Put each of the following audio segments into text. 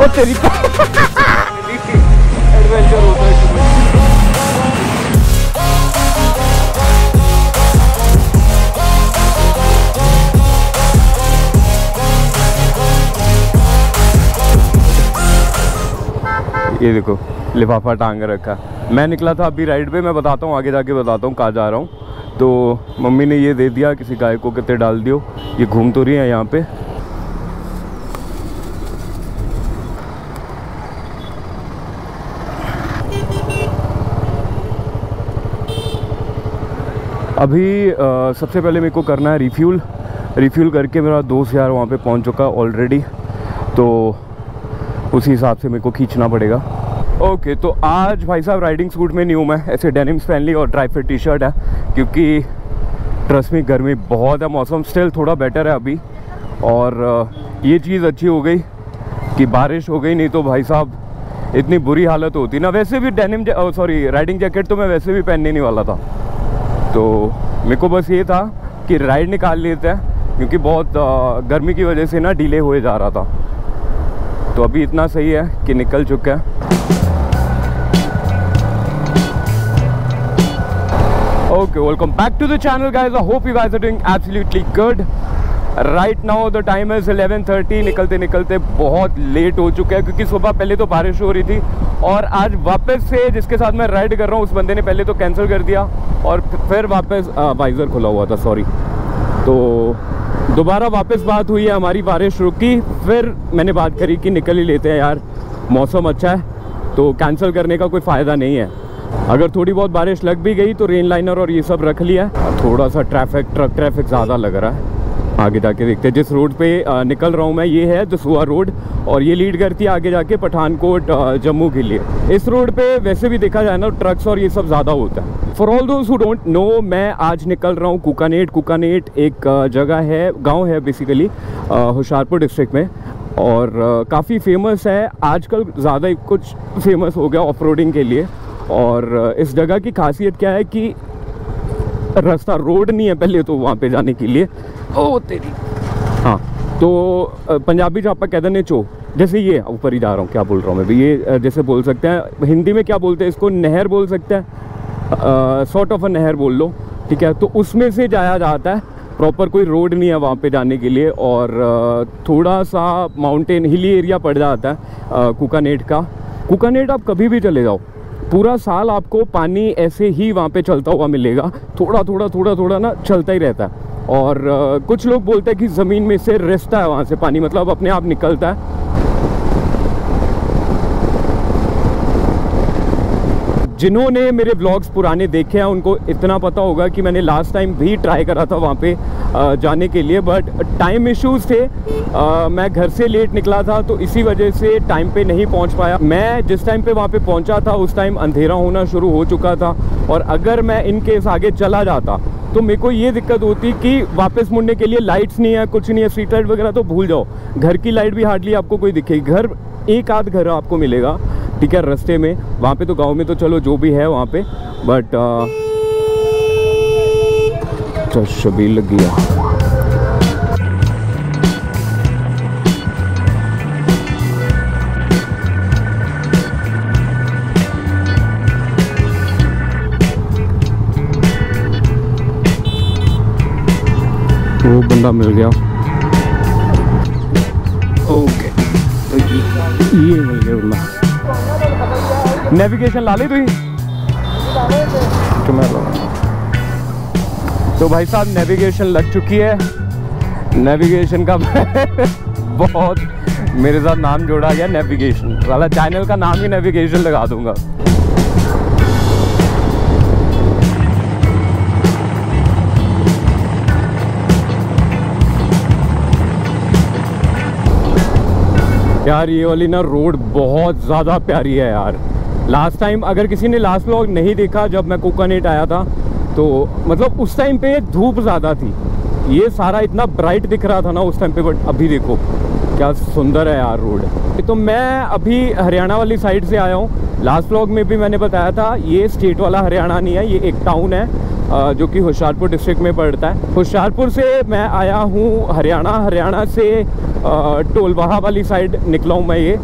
ओ तेरी एडवेंचर होता है। ये देखो लिफाफा टांग रखा। मैं निकला था अभी राइड पे, मैं बताता हूँ आगे जाके बताता हूँ कहाँ जा रहा हूँ। तो मम्मी ने ये दे दिया, किसी गाय को कितने डाल दियो, ये घूम तो रही है यहाँ पे। अभी सबसे पहले मेरे को करना है रिफ्यूल करके मेरा दोस्त यार वहाँ पे पहुँच चुका ऑलरेडी, तो उसी हिसाब से मेरे को खींचना पड़ेगा। ओके, तो आज भाई साहब राइडिंग सूट में नहीं हूँ मैं, ऐसे डेनिम्स पहन ली और ड्राई फिट टी शर्ट है, क्योंकि ट्रस्ट में गर्मी बहुत है। मौसम स्टिल थोड़ा बेटर है अभी, और ये चीज़ अच्छी हो गई कि बारिश हो गई, नहीं तो भाई साहब इतनी बुरी हालत होती ना। वैसे भी राइडिंग जैकेट तो मैं वैसे भी पहनने नहीं वाला था, तो मेरे को बस ये था कि राइड निकाल लेते हैं, क्योंकि बहुत गर्मी की वजह से ना डिले हुए जा रहा था। तो अभी इतना सही है कि निकल चुका है। Okay, welcome back to the channel guys, I hope you guys are doing absolutely good. Right now the time is 11:30। निकलते निकलते बहुत लेट हो चुका है, क्योंकि सुबह पहले तो बारिश हो रही थी, और आज वापस से जिसके साथ मैं राइड कर रहा हूँ उस बंदे ने पहले तो कैंसिल कर दिया, और फिर वापस वाइज़र खुला हुआ था, सॉरी। तो दोबारा वापस बात हुई है हमारी, बारिश रुकी, फिर मैंने बात करी कि निकल ही लेते हैं यार, मौसम अच्छा है, तो कैंसिल करने का कोई फ़ायदा नहीं है। अगर थोड़ी बहुत बारिश लग भी गई तो रेन लाइनर और ये सब रख लिया। थोड़ा सा ट्रक ट्रैफिक ज़्यादा लग रहा है, आगे जाके देखते हैं। जिस रोड पे निकल रहा हूँ मैं, ये है दसूहा रोड, और ये लीड करती है आगे जाके पठानकोट जम्मू के लिए। इस रोड पे वैसे भी देखा जाए ना ट्रक्स और ये सब ज़्यादा होता है। For all those who don't know, मैं आज निकल रहा हूँ कुकानेट एक जगह है, गांव है बेसिकली, होशियारपुर डिस्ट्रिक्ट में, और काफ़ी फेमस है आजकल, ज़्यादा कुछ फेमस हो गया ऑफ रोडिंग के लिए। और इस जगह की खासियत क्या है कि रास्ता रोड नहीं है पहले तो वहाँ पे जाने के लिए। ओ तेरी, हाँ, तो पंजाबी जो आपका कहते हैं चो, जैसे ये ऊपर ही जा रहा हूँ, क्या बोल रहा हूँ मैं भी, ये जैसे बोल सकते हैं हिंदी में क्या बोलते हैं इसको, नहर बोल सकते हैं, सॉर्ट ऑफ अ नहर बोल लो, ठीक है। तो उसमें से जाया जाता है, प्रॉपर कोई रोड नहीं है वहाँ पे जाने के लिए, और थोड़ा सा माउंटेन हिली एरिया पड़ जाता है कुकानेट का। कुकानेट आप कभी भी चले जाओ, पूरा साल आपको पानी ऐसे ही वहाँ पे चलता हुआ मिलेगा, थोड़ा ना चलता ही रहता है। और कुछ लोग बोलते हैं कि ज़मीन में से रिसता है वहाँ से पानी, मतलब अपने आप निकलता है। जिन्होंने मेरे व्लॉग्स पुराने देखे हैं उनको इतना पता होगा कि मैंने लास्ट टाइम भी ट्राई करा था वहाँ पे जाने के लिए, बट टाइम इश्यूज़ थे। मैं घर से लेट निकला था, तो इसी वजह से टाइम पे नहीं पहुँच पाया। मैं जिस टाइम पे वहाँ पे पहुँचा था उस टाइम अंधेरा होना शुरू हो चुका था, और अगर मैं इन केस आगे चला जाता तो मेरे को ये दिक्कत होती कि वापस मुड़ने के लिए लाइट्स नहीं है, कुछ नहीं है, स्ट्रीट लाइट वगैरह तो भूल जाओ, घर की लाइट भी हार्डली आपको कोई दिखेगी। घर एक आध घर आपको मिलेगा, ठीक है, रास्ते में। वहाँ पे तो गांव में तो चलो जो भी है वहाँ पे, बट तो शबील लग गया। वो बंदा मिल गया, ओके, तो ये मिल गया बंदा। नेविगेशन ला ली तुम? तो भाई साहब नेविगेशन लग चुकी है, नेविगेशन का बहुत मेरे साथ नाम जोड़ा गया, नेविगेशन वाला। चैनल का नाम ही नेविगेशन लगा दूंगा। यार ये वाली ना रोड बहुत ज़्यादा प्यारी है यार। लास्ट टाइम अगर किसी ने लास्ट व्लॉग नहीं देखा, जब मैं कुकानेट आया था, तो मतलब उस टाइम पे धूप ज़्यादा थी, ये सारा इतना ब्राइट दिख रहा था ना उस टाइम पे, बट अभी देखो क्या सुंदर है यार रोड। तो मैं अभी हरियाणा वाली साइड से आया हूँ। लास्ट व्लॉग में भी मैंने बताया था, ये स्टेट वाला हरियाणा नहीं है, ये एक टाउन है जो कि होशियारपुर डिस्ट्रिक्ट में पड़ता है। होशियारपुर से मैं आया हूँ हरियाणा से टोलवाहा वाली साइड निकला हूँ मैं ये।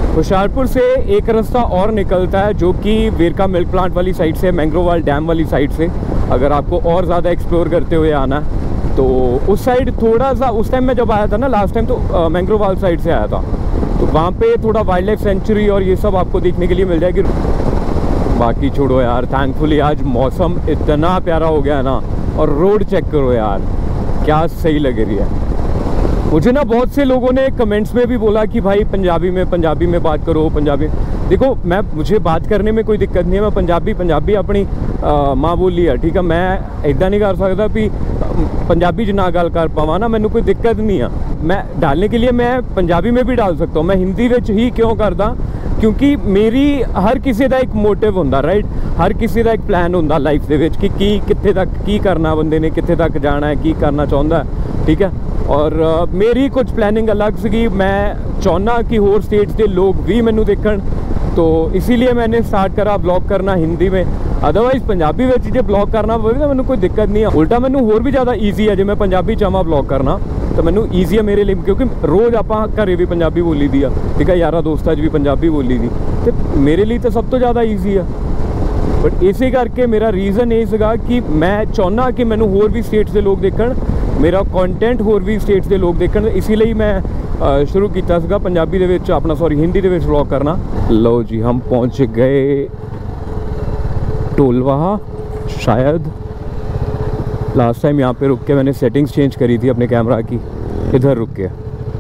होशियारपुर से एक रास्ता और निकलता है जो कि वेरका मिल्क प्लांट वाली साइड से, मैंग्रोवाल डैम वाली साइड से। अगर आपको और ज़्यादा एक्सप्लोर करते हुए आना है तो उस साइड थोड़ा सा, उस टाइम मैं जब आया था ना लास्ट टाइम, तो मैंग्रोवाल साइड से आया था, तो वहाँ पे थोड़ा वाइल्ड लाइफ सेंचुरी और ये सब आपको देखने के लिए मिल जाएगी। बाकी छोड़ो यार, थैंकफुली आज मौसम इतना प्यारा हो गया है ना, और रोड चेक करो यार क्या सही लग रही है। मुझे ना बहुत से लोगों ने कमेंट्स में भी बोला कि भाई पंजाबी में बात करो, पंजाबी। देखो मुझे बात करने में कोई दिक्कत नहीं है, मैं पंजाबी अपनी माँ बोली है, ठीक है। मैं इदा नहीं कर सकता भी पंजाबी च ना गल कर पावा ना, मैनू कोई दिक्कत नहीं है। मैं डालने के लिए मैं पंजाबी में भी डाल सकता हूँ, मैं हिंदी विच ही क्यों करदा, क्योंकि मेरी हर किसी का एक मोटिव होंदा, राइट। हर किसी का एक प्लान होंदा लाइफ दे विच कि कित्थे तक की करना, बंदे ने कित्थे तक जाना है, की करना चाहता है, ठीक है। और मेरी कुछ प्लानिंग अलग सी, मैं चाहना कि होर स्टेट्स के लोग भी मैनू देखण, तो इसीलिए मैंने स्टार्ट करा ब्लॉग करना हिंदी में। अदरवाइज पंजाबी में जो ब्लॉग करना पवे तो मैंने कोई दिक्कत नहीं है, उल्टा मैनू होर भी ज़्यादा ईजी है। जो मैं पंजाबी चाहवा ब्लॉग करना तो मैनू ईजी है मेरे लिए, क्योंकि रोज़ आपां घरे भी पंजाबी बोली दी है, ठीक है, यारा दोस्तां च भी पंजाबी बोली दी, तो मेरे लिए तो सब तो ज़्यादा ईजी है। बट इसे करके मेरा रीज़न ये सीगा कि मैं चाहना कि मैनू होर भी स्टेट्स के लोग देखण, मेरा कंटेंट होर भी स्टेट्स के लोग देखण, इसीलिए मैं शुरू किया सीगा पंजाबी दे विच अपना, सॉरी हिंदी दे विच व्लॉग करना। लो जी, हम पहुंच गए टोलवाहा। शायद लास्ट टाइम यहाँ पे रुक के मैंने सेटिंग्स चेंज करी थी अपने कैमरा की, इधर रुक के।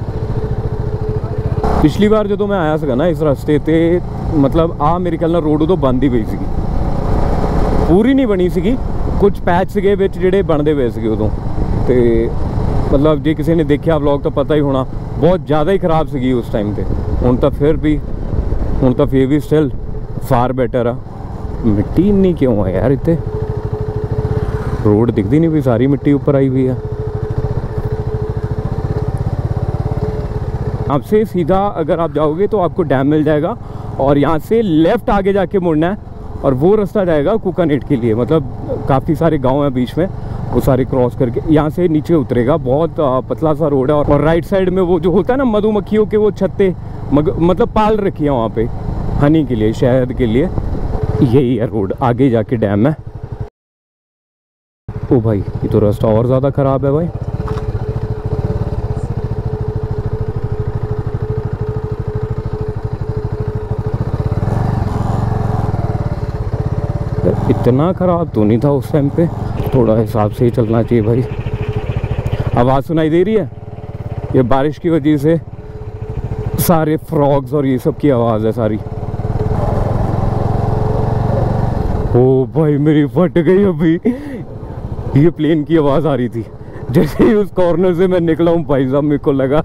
पिछली बार जो मैं आया सीगा ना इस रास्ते ते, मतलब मेरे ख्याल नाल रोड उदों बंद ही पई सी, पूरी नहीं बनी सी, कुछ पैच सीगे विच जिहड़े बनदे पए सीगे उदों, ते मतलब जे किसी ने देखा व्लॉग तो पता ही होना, बहुत ज़्यादा ही खराब सी उस टाइम पे। हुण तो फिर भी स्टिल फार बेटर आ। मिट्टी इन्नी क्यों है यार इत्थे, रोड दिखती नहीं भी, सारी मिट्टी ऊपर आई हुई है। आपसे सीधा अगर आप जाओगे तो आपको डैम मिल जाएगा, और यहाँ से लेफ़्ट आगे जाके मुड़ना है, और वो रास्ता जाएगा कुकानेट के लिए। मतलब काफ़ी सारे गांव हैं बीच में, वो सारे क्रॉस करके यहाँ से नीचे उतरेगा। बहुत पतला सा रोड है, और राइट साइड में वो जो होता है ना मधुमक्खियों के वो छत्ते, मतलब पाल रखी है वहाँ पे हनी के लिए, शहद के लिए। यही है रोड, आगे जाके डैम है। ओ भाई, ये तो रास्ता और ज़्यादा ख़राब है भाई। इतना ख़राब तो नहीं था उस टाइम पे, थोड़ा हिसाब से ही चलना चाहिए भाई। आवाज़ सुनाई दे रही है, ये बारिश की वजह से सारे फ्रॉग्स और ये सब की आवाज़ है सारी। ओ भाई, मेरी फट गई अभी, ये प्लेन की आवाज़ आ रही थी। जैसे ही उस कॉर्नर से मैं निकला हूँ भाई साहब, मेरे को लगा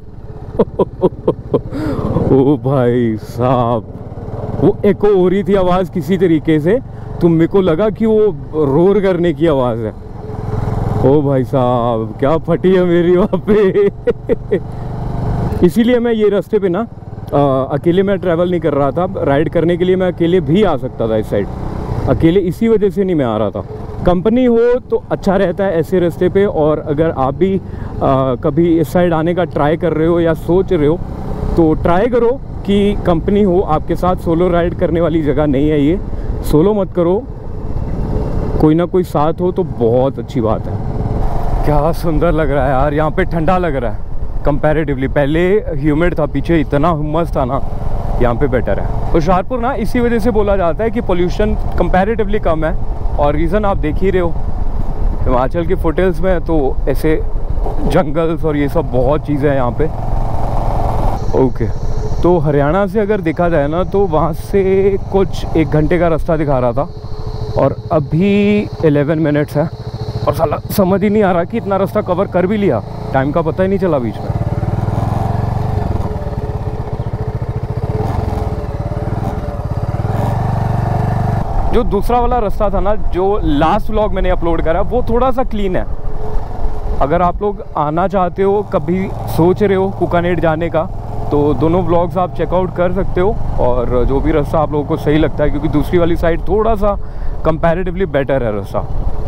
ओ भाई साहब, वो एको हो रही थी आवाज़ किसी तरीके से, तो मेरे को लगा कि वो रोर करने की आवाज़ है। ओ भाई साहब, क्या फटी है मेरी वहाँ पे इसीलिए मैं ये रास्ते पे ना अकेले मैं ट्रैवल नहीं कर रहा था। राइड करने के लिए मैं अकेले भी आ सकता था इस साइड, अकेले इसी वजह से नहीं मैं आ रहा था। कंपनी हो तो अच्छा रहता है ऐसे रास्ते पे, और अगर आप भी कभी इस साइड आने का ट्राई कर रहे हो या सोच रहे हो तो ट्राई करो कि कंपनी हो आपके साथ। सोलो राइड करने वाली जगह नहीं है ये, सोलो मत करो, कोई ना कोई साथ हो तो बहुत अच्छी बात है। क्या सुंदर लग रहा है यार, यहाँ पे ठंडा लग रहा है कंपैरेटिवली। पहले ह्यूमिड था, पीछे इतना हुमस था ना, यहाँ पे बेटर है। होशियारपुर ना इसी वजह से बोला जाता है कि पोल्यूशन कंपैरेटिवली कम है, और रीज़न आप देख ही रहे हो, हिमाचल के फुटेल्स में तो ऐसे जंगल्स और ये सब बहुत चीज़ें हैं यहाँ पे। ओके, तो हरियाणा से अगर देखा जाए ना तो वहाँ से कुछ 1 घंटे का रास्ता दिखा रहा था, और अभी 11 मिनट्स है, और साला समझ ही नहीं आ रहा कि इतना रास्ता कवर कर भी लिया, टाइम का पता ही नहीं चला बीच में। जो दूसरा वाला रास्ता था ना, जो लास्ट व्लॉग मैंने अपलोड करा, वो थोड़ा सा क्लीन है। अगर आप लोग आना चाहते हो, कभी सोच रहे हो कुकानेट जाने का, तो दोनों व्लॉग्स आप चेकआउट कर सकते हो, और जो भी रास्ता आप लोगों को सही लगता है, क्योंकि दूसरी वाली साइड थोड़ा सा कंपैरेटिवली बेटर है रास्ता।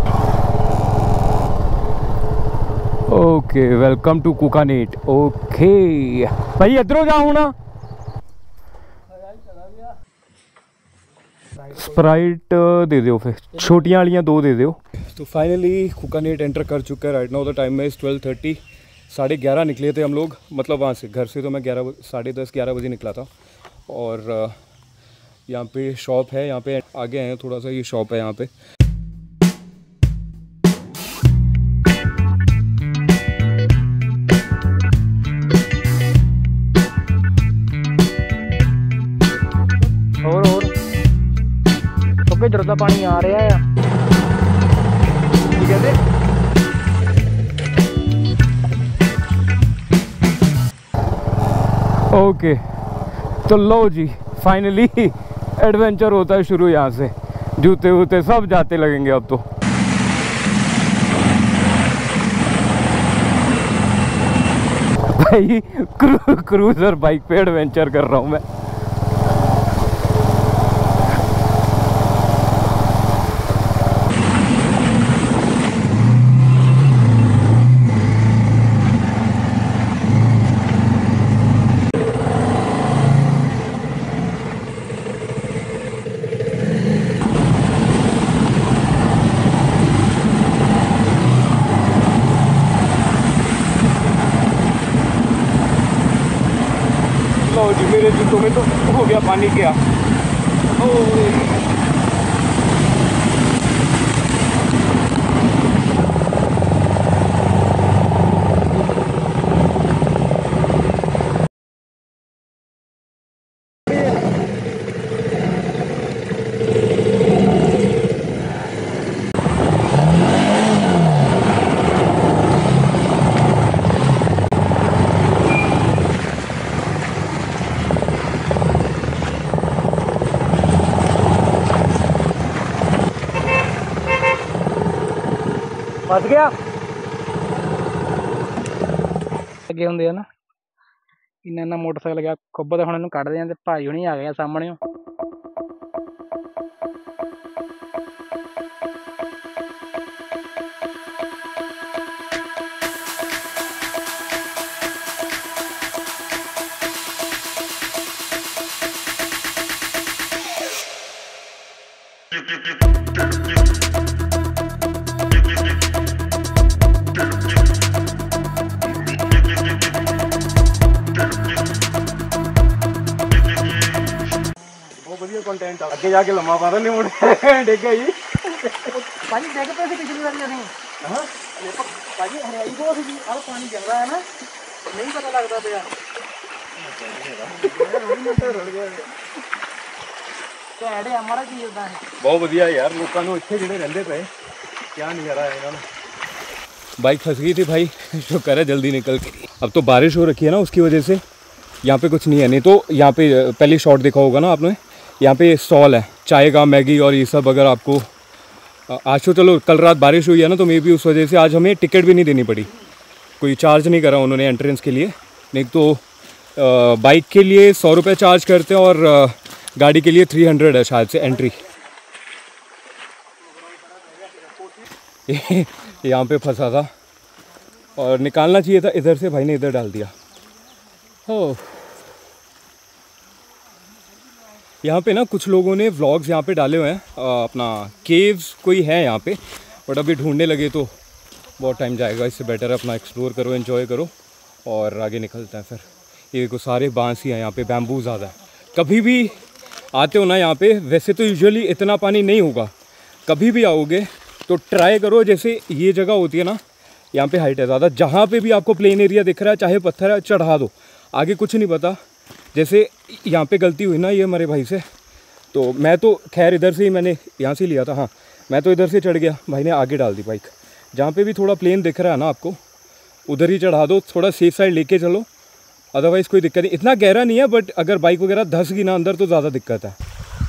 Okay, welcome to Kukanet. Okay भाई, इधरों जाओ ना, स्प्राइट दे दो फिर, छोटियां वालियां 2 दे दो। तो फाइनली कुकानेट एंटर कर चुका है। राइट नाउ द टाइम है 12:30, 11:30 निकले थे हम लोग, मतलब वहाँ से घर से तो मैं 10:30-11 बजे निकला था। और यहाँ पे शॉप है, यहाँ पे आगे आए हैं थोड़ा सा, ये शॉप है यहाँ पे। और क्योंकि इधर का पानी आ रहा है, ठीक है। ओके तो लो जी, फाइनली एडवेंचर होता है शुरू यहाँ से। जूते वूते सब जाते लगेंगे अब तो। भाई क्रूजर बाइक पे एडवेंचर कर रहा हूँ मैं। लो जी, मेरे जूतों में तो हो गया पानी क्या। फस गया लगे होंगे ना, इन्ना मोटरसाइकिल गया कुब्ब तो हम इन्हू कढ़ते हैं। भाई हुणी आ गया सामने। कंटेंट आगे जाके लम्मा मारा नहीं मुड़े डेगा ही पानी देख पे पिछली बार नहीं। हां पानी हरियाई बहुत सी, अब पानी चल रहा है ना, नहीं पता लगता पे यार। हमारा की होता है बहुत बढ़िया यार। लोगों को इतने ਜਿਹੜੇ रहंदे पे क्या नहीं करा है इन्होंने। बाइक फंस गई थी भाई, शुक्र है जल्दी निकल के। अब तो बारिश हो रखी है ना, उसकी वजह से यहाँ पे कुछ नहीं है। नहीं तो यहाँ पे पहले शॉट देखा होगा ना आपने, यहाँ पे स्टॉल है चाय का, मैगी और ये सब। अगर आपको आज तो चलो कल रात बारिश हुई है ना, तो मे भी उस वजह से आज हमें टिकट भी नहीं देनी पड़ी, कोई चार्ज नहीं करा उन्होंने एंट्रेंस के लिए। नहीं तो बाइक के लिए 100 रुपये चार्ज करते हैं और गाड़ी के लिए 300 है शायद से एंट्री। यहाँ पे फंसा था और निकालना चाहिए था इधर से, भाई ने इधर डाल दिया। ओह, यहाँ पे ना कुछ लोगों ने व्लॉग्स यहाँ पे डाले हुए हैं, अपना केव्स कोई है यहाँ पे, बट अभी ढूंढने लगे तो बहुत टाइम जाएगा। इससे बेटर अपना एक्सप्लोर करो, एंजॉय करो और आगे निकलते हैं फिर। ये देखो सारे बांस ही हैं यहाँ पे, बैम्बू ज़्यादा है। कभी भी आते हो ना यहाँ पे, वैसे तो यूजुअली इतना पानी नहीं होगा, कभी भी आओगे तो ट्राई करो, जैसे ये जगह होती है ना, यहाँ पे हाइट है ज़्यादा, जहाँ पे भी आपको प्लेन एरिया दिख रहा है चाहे पत्थर है चढ़ा दो, आगे कुछ नहीं पता। जैसे यहाँ पे गलती हुई ना ये हमारे भाई से, तो मैं तो खैर इधर से ही मैंने यहाँ से लिया था। हाँ, मैं तो इधर से चढ़ गया, भाई ने आगे डाल दी बाइक। जहाँ पे भी थोड़ा प्लेन दिख रहा है ना आपको, उधर ही चढ़ा दो, थोड़ा सेफ साइड लेके चलो, अदरवाइज़ कोई दिक्कत नहीं। इतना गहरा नहीं है, बट अगर बाइक वगैरह धंस गई ना अंदर तो ज़्यादा दिक्कत है।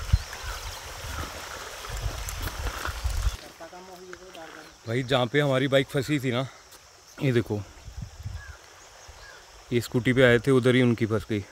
भाई जहाँ पे हमारी बाइक फंसी थी ना, ये देखो, ये स्कूटी पे आए थे, उधर ही उनकी फंस गई।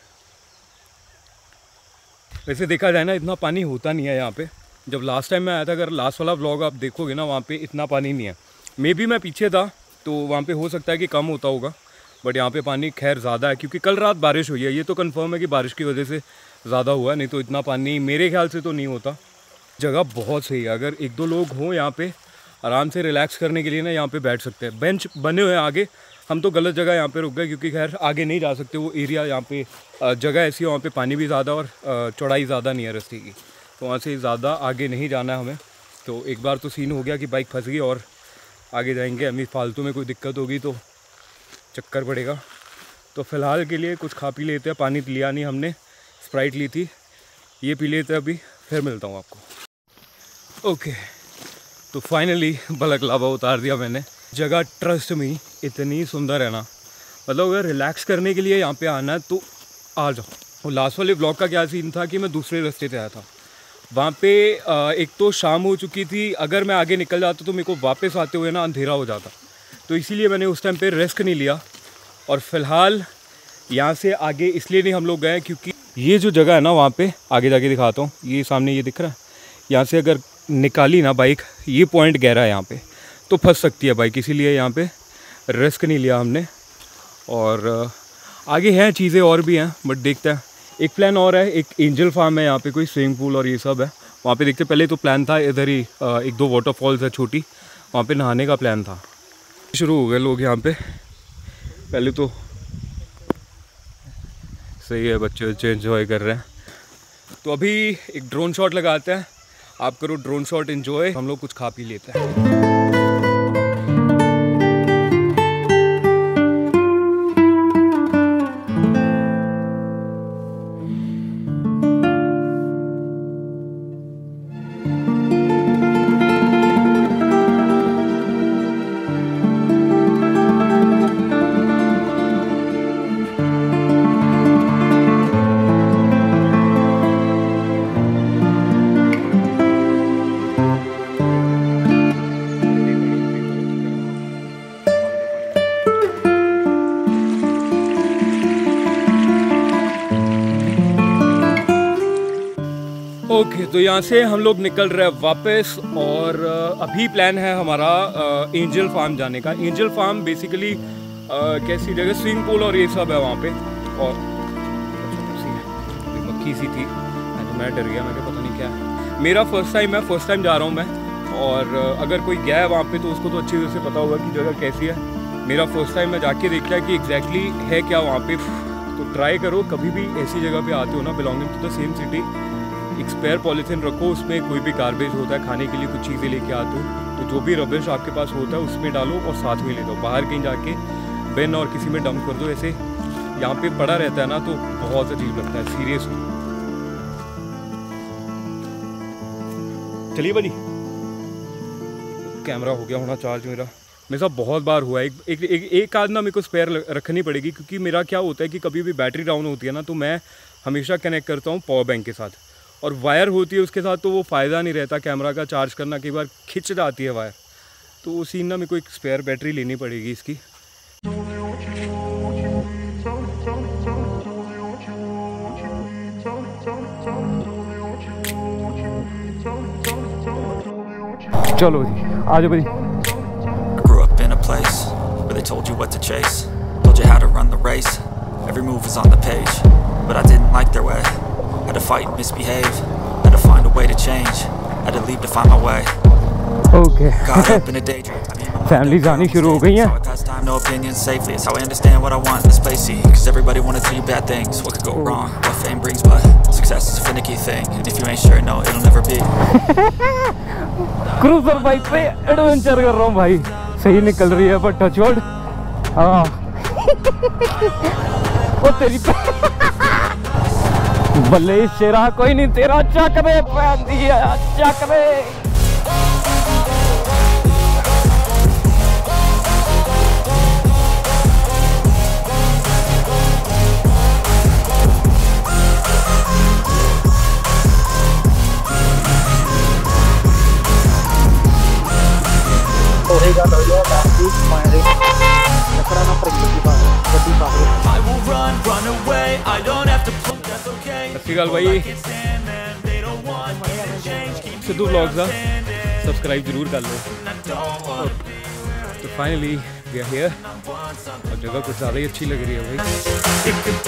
वैसे देखा जाए ना, इतना पानी होता नहीं है यहाँ पे। जब लास्ट टाइम मैं आया था, अगर लास्ट वाला व्लॉग आप देखोगे ना, वहाँ पे इतना पानी नहीं है। मे बी मैं पीछे था तो वहाँ पे हो सकता है कि कम होता होगा, बट यहाँ पे पानी खैर ज़्यादा है, क्योंकि कल रात बारिश हुई है। ये तो कंफर्म है कि बारिश की वजह से ज़्यादा हुआ है, नहीं तो इतना पानी मेरे ख्याल से तो नहीं होता। जगह बहुत सही है, अगर 1-2 लोग हों यहाँ पे आराम से रिलैक्स करने के लिए ना यहाँ पे बैठ सकते हैं। बेंच बने हुए हैं आगे, हम तो गलत जगह यहाँ पे रुक गए क्योंकि खैर आगे नहीं जा सकते, वो एरिया यहाँ पे जगह ऐसी है, वहाँ पे पानी भी ज़्यादा और चौड़ाई ज़्यादा नहीं है रास्ते की, तो वहाँ से ज़्यादा आगे नहीं जाना है हमें। तो एक बार तो सीन हो गया कि बाइक फंस गई और आगे जाएंगे हमें फालतू में कोई दिक्कत होगी तो चक्कर पड़ेगा। तो फ़िलहाल के लिए कुछ खा पी लेते हैं, पानी लिया नहीं हमने, स्प्राइट ली थी, ये पी लेते हैं अभी, फिर मिलता हूँ आपको। ओके, तो फाइनली बलकलावा उतार दिया मैंने। जगह ट्रस्ट में इतनी सुंदर है ना, मतलब अगर रिलैक्स करने के लिए यहाँ पे आना है तो आ जाओ। वो लास्ट वाले ब्लॉग का क्या सीन था कि मैं दूसरे रास्ते से आया था, वहाँ पे एक तो शाम हो चुकी थी, अगर मैं आगे निकल जाता तो मेरे को वापस आते हुए ना अंधेरा हो जाता, तो इसीलिए मैंने उस टाइम पे रिस्क नहीं लिया। और फ़िलहाल यहाँ से आगे इसलिए नहीं हम लोग गए क्योंकि ये जो जगह है ना, वहाँ पे आगे जाके दिखाता हूँ, ये सामने ये दिख रहा है, यहाँ से अगर निकाली ना बाइक, ये पॉइंट गहरा है यहाँ पे, तो फंस सकती है बाइक, इसीलिए यहाँ पे रिस्क नहीं लिया हमने। और आगे हैं चीज़ें और भी हैं, बट देखते हैं। एक प्लान और है, एक एंजल फार्म है यहाँ पे, कोई स्विमिंग पूल और ये सब है, वहाँ पे देखते। पहले तो प्लान था इधर ही 1-2 वाटरफॉल्स है छोटी, वहाँ पे नहाने का प्लान था। शुरू हो गए लोग यहाँ पे, पहले तो सही है, बच्चे एंजॉय कर रहे हैं। तो अभी एक ड्रोन शॉट लगाते हैं, आप करो ड्रोन शॉट एंजॉय, हम लोग कुछ खा पी लेते हैं। ओके, तो यहाँ से हम लोग निकल रहे हैं वापस, और अभी प्लान है हमारा एंजल फार्म जाने का। एंजल फार्म बेसिकली कैसी जगह, स्विमिंग पूल और ये सब है वहाँ पे, और मक्खी सी थी, मैं डर गया, मैं पता नहीं क्या है। मेरा फर्स्ट टाइम जा रहा हूँ मैं, और अगर कोई गया है वहाँ पे तो उसको तो अच्छी तरह से पता होगा कि जगह कैसी है। मेरा फर्स्ट टाइम मैं जाके देख लिया कि एग्जैक्टली है क्या वहाँ पे। तो ट्राई करो, कभी भी ऐसी जगह पे आते हो ना, belonging to the same city, एक स्पेयर पॉलीथीन रखो, उसमें कोई भी गार्बेज होता है, खाने के लिए कुछ चीज़ें लेके आते हो तो जो भी रबिश आपके पास होता है उसमें डालो और साथ में ले दो। बाहर कहीं जाके बिन और किसी में डंप कर दो, ऐसे यहाँ पे पड़ा रहता है ना तो बहुत अजीब लगता है, सीरियस हो। चलिए भाई, कैमरा हो गया होना चार्ज मेरे साथ बहुत बार हुआ है। एक आध ना मेरे को स्पेयर रखनी पड़ेगी, क्योंकि मेरा क्या होता है कि कभी भी बैटरी डाउन होती है ना तो मैं हमेशा कनेक्ट करता हूँ पावर बैंक के साथ, और वायर होती है उसके साथ, तो वो फ़ायदा नहीं रहता कैमरा का चार्ज करना, कई बार खिंच जाती है वायर, तो वो सीन ना मेरे को एक स्पेयर बैटरी लेनी पड़ेगी इसकी। चलो जी, आ जाओ भाई। Grew up in a place where they told you what to chase, told you how to run the race, every move was on the page, but I didn't like their way, had to fight and misbehave, had to find a way to change, had to leave to find my way. Okay. Caught up in a daydream. Family आनी शुरू हो गई है। So I pass time, no opinions safely. It's how I understand what I want in this place. See, cause everybody wanna tell you bad things. What could go wrong? What fame brings, but success is a finicky thing. And if you ain't sure, no, it'll never be. Cruiser bike पे adventure कर रहा हूँ भाई, सही निकल रही है पर टच वर्ड। हाँ वो तेरी बल्ले शेरा, कोई नहीं तेरा चक दे पहन दिया, चक दे। भाई सिद्धू ब्लॉग्स का सब्सक्राइब जरूर कर लो। तो फाइनली वी आर हियर, और जगह कुछ ज़्यादा ही अच्छी लग रही है भाई।